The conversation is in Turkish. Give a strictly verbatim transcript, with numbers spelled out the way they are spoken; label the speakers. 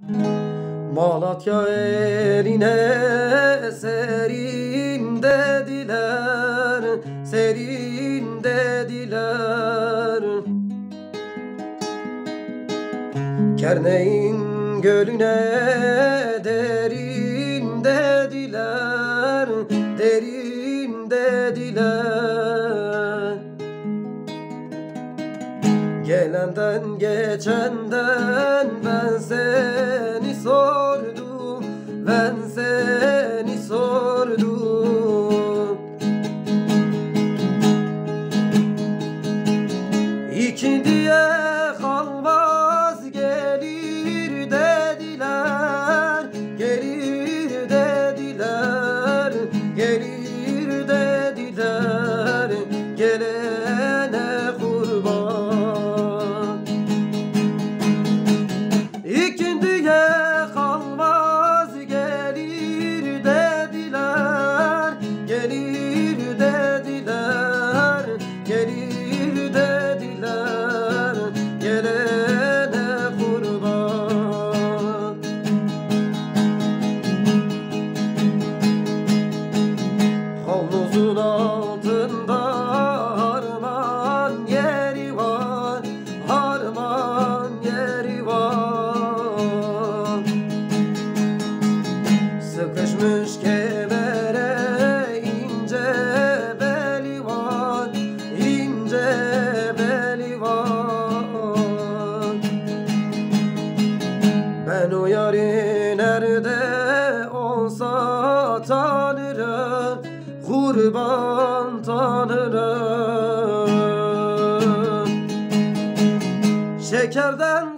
Speaker 1: Malatya eline serin dediler, serin dediler. Kerneğin gölüne derin dediler, derin dediler. Gelenden geçenden ben seni sordum, ben seni sordum. İkindiye kalmaz gelir dediler, gelir dediler, gelir dediler. Gelene kurban. İkindiye kalmaz gelir dediler, gelir dediler, gelir dediler. Gelene kurban. Havluzun altında harman yeri var, harman yeri var. Sıkışmış kemere ince beli var, ince beli var. Ben o yari nerede olsa tanırım, kurban tanırım. Şekerden